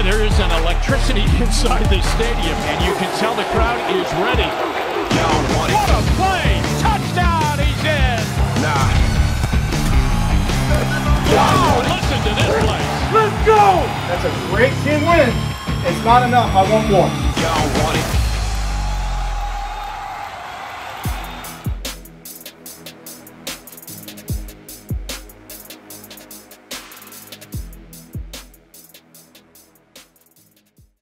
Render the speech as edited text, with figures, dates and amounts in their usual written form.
Boy, there is an electricity inside the stadium, and you can tell the crowd is ready. What a play! Touchdown! He's in! Nah. Wow! Listen to this place. Let's go! That's a great team win. It's not enough. I want more.